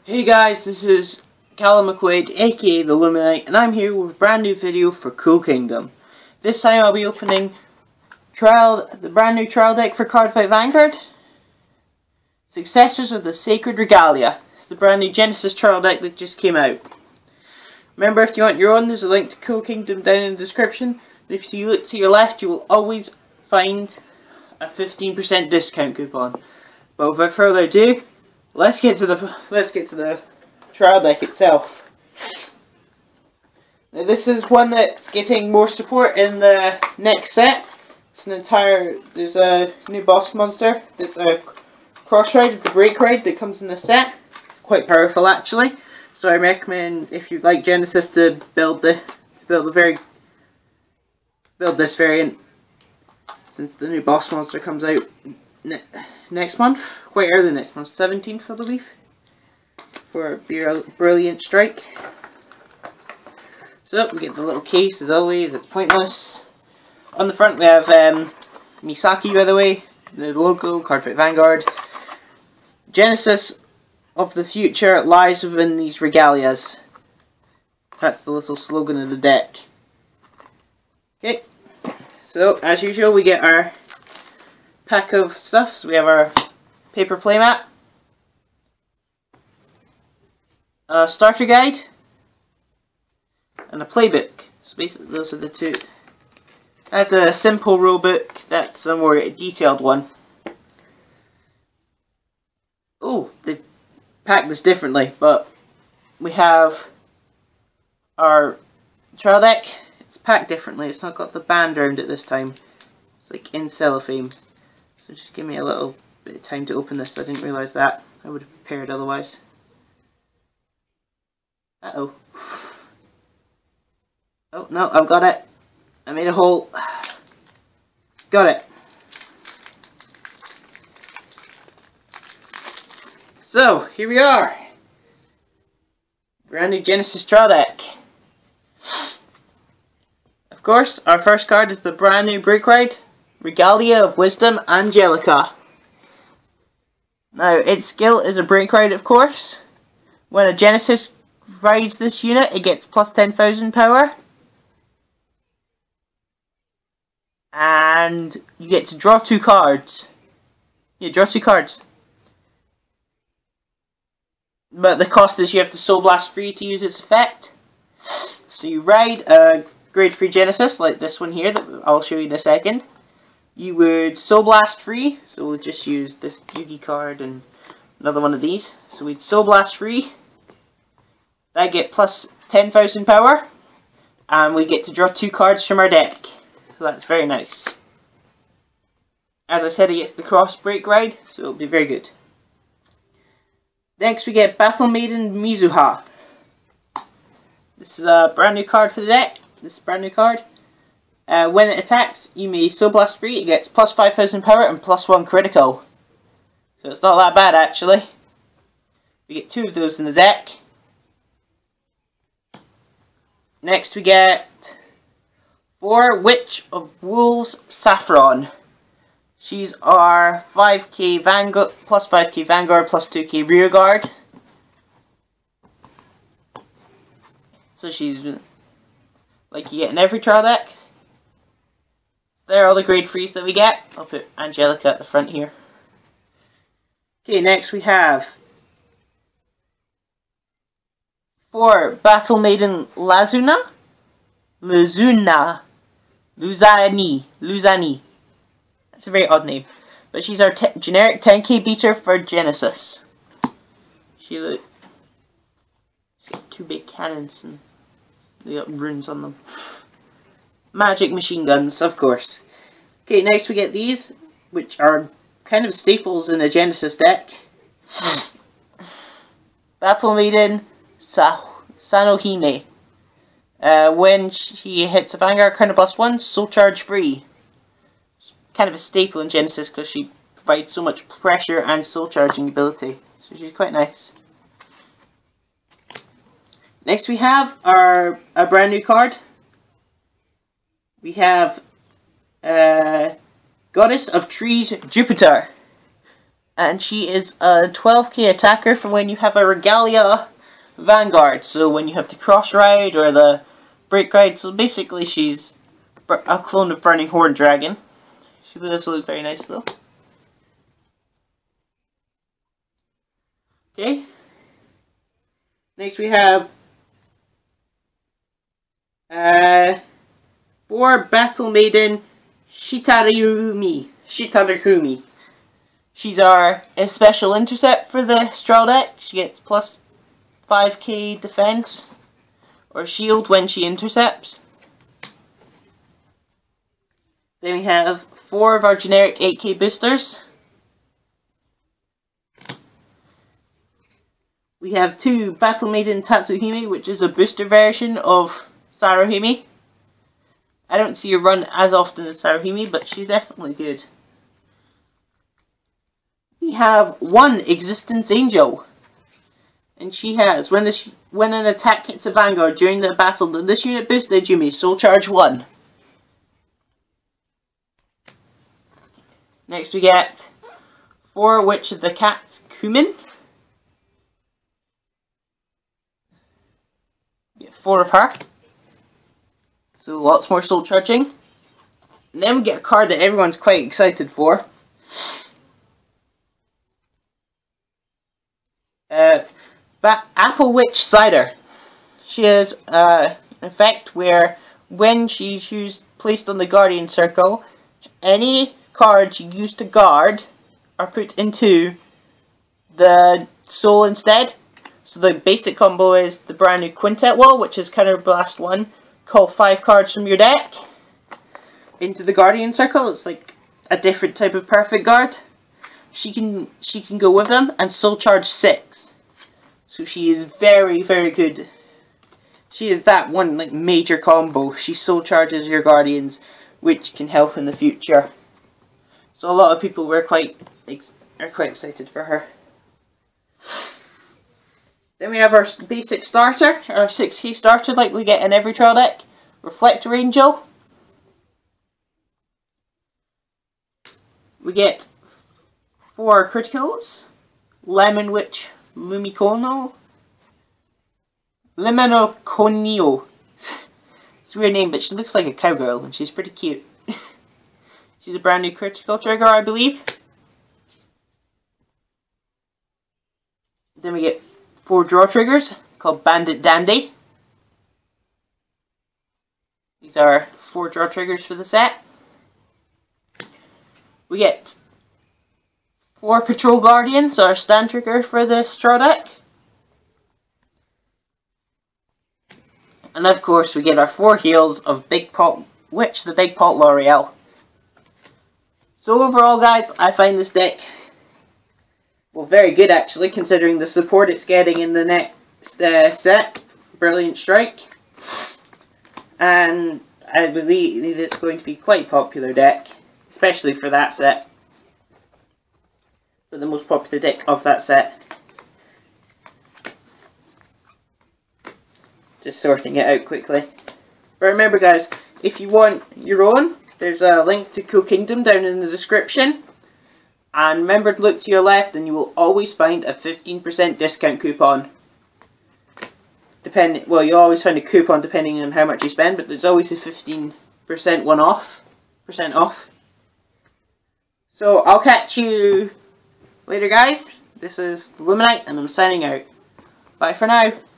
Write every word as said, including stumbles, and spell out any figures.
Hey guys, this is Callum McQuaid, aka the lumaknight, and I'm here with a brand new video for Kool Kingdom. This time I'll be opening trial, the brand new trial deck for Cardfight Vanguard, Successors of the Sacred Regalia. It's the brand new Genesis trial deck that just came out. Remember, if you want your own, there's a link to Kool Kingdom down in the description. And if you look to your left, you will always find a fifteen percent discount coupon. But without further ado, Let's get to the let's get to the trial deck itself. Now this is one that's getting more support in the next set. It's an entire there's a new boss monster that's a cross ride, the break ride that comes in the set. Quite powerful actually. So I recommend if you like Genesis to build the to build the very build this variant, since the new boss monster comes out ne next month, quite early next month, seventeenth I believe, for a brilliant strike. So we get the little case as always, it's pointless. On the front we have um, Misaki, by the way, the logo, Cardfight Vanguard. Genesis of the future lies within these regalias. That's the little slogan of the deck. Okay, so as usual we get our pack of stuff. So we have our paper playmat, a starter guide, and a playbook. So basically those are the two. That's a simple rule book, that's a more detailed one. Oh, they packed this differently, but we have our trial deck. It's packed differently, it's not got the band around it this time. It's like in cellophane. So just give me a little bit of time to open this. I didn't realise that. I would have prepared otherwise. Uh oh. Oh no, I've got it. I made a hole. Got it. So, here we are. Brand new Genesis trial deck. Of course, our first card is the brand new break ride, Regalia of Wisdom, Angelica. Now, its skill is a break ride, of course. When a Genesis rides this unit, it gets plus ten thousand power. And you get to draw two cards. You draw two cards. But the cost is you have to Soul Blast free to use its effect. So you ride a grade three Genesis, like this one here, that I'll show you in a second. You would Soul Blast free, so we'll just use this Yugi card and another one of these. So we'd Soul Blast free. That get plus ten thousand power. And we get to draw two cards from our deck. So that's very nice. As I said, it gets the cross break ride, so it'll be very good. Next we get Battle Maiden Mizuha. This is a brand new card for the deck. This is a brand new card. Uh, when it attacks, you may Soul Blast free. It gets plus five thousand power and plus one critical. So it's not that bad actually. We get two of those in the deck. Next we get four Witch of Wolves Saffron. She's our five K Vanguard, plus five K Vanguard, plus two K Rearguard. So she's like you get in every trial deck. There are all the grade threes that we get. I'll put Angelica at the front here. Okay, next we have for Battle Maiden Lazuna, Luzuna, Luzani, Luzani. That's a very odd name, but she's our generic ten K beater for Genesis. She look, she's got two big cannons and they got runes on them. Magic machine guns, of course. Okay, next we get these, which are kind of staples in a Genesis deck. Battle Maiden Sa Sanohime. Uh, when she hits a Vanguard, kind of plus one, Soul Charge free. Kind of a staple in Genesis because she provides so much pressure and soul charging ability. So she's quite nice. Next we have our a brand new card. We have uh, Goddess of Trees Jupiter. And she is a twelve K attacker for when you have a Regalia Vanguard. So when you have the Cross Ride or the Break Ride. So basically she's a clone of Burning Horde Dragon. She does look very nice though. Okay. Next we have uh, for Battle Maiden Shitarihumi. Shitarihumi. She's our a special intercept for the Straw deck. She gets plus five K defense or shield when she intercepts. Then we have four of our generic eight K boosters. We have two Battle Maiden Tatsuhime, which is a booster version of Saruhime. I don't see her run as often as Saruhime, but she's definitely good. We have one Existence Angel, and she has when this when an attack hits a Vanguard during the battle that this unit boosted, you may soul charge one. Next we get four Witch of the Cats Cumin. We get four of her, so lots more soul charging. And then we get a card that everyone's quite excited for. Uh, Apple Witch Cider. She has uh, an effect where when she's used placed on the Guardian Circle, any cards you use to guard are put into the soul instead. So the basic combo is the brand new Quintet Wall, which is Counterblast one. Call five cards from your deck into the Guardian Circle. It's like a different type of perfect guard. She can she can go with them and soul charge six. So she is very, very good. She is that one like major combo. She soul charges your guardians, which can help in the future. So a lot of people were quite are quite excited for her. Then we have our basic starter, our six K starter like we get in every trial deck. Reflector Angel. We get four criticals. Lemon Witch Lumikono. Lemenoconio. It's a weird name, but she looks like a cowgirl and she's pretty cute. She's a brand new critical trigger, I believe. Then we get four draw triggers called Bandit Dandy. These are four draw triggers for the set. We get four Patrol Guardians, our stand trigger for the straw deck. And of course we get our four heals of Big Pot Witch, the Big Pot L'Oreal. So overall guys, I find this deck, well, very good actually, considering the support it's getting in the next uh, set. Brilliant Strike. And I believe it's going to be quite a popular deck, especially for that set. So the most popular deck of that set. Just sorting it out quickly. But remember guys, if you want your own, there's a link to Kool Kingdom down in the description. And remember to look to your left and you will always find a fifteen percent discount coupon. Depend well, you always find a coupon depending on how much you spend, but there's always a fifteen percent one off. Percent off. So I'll catch you later guys. This is lumaknight and I'm signing out. Bye for now.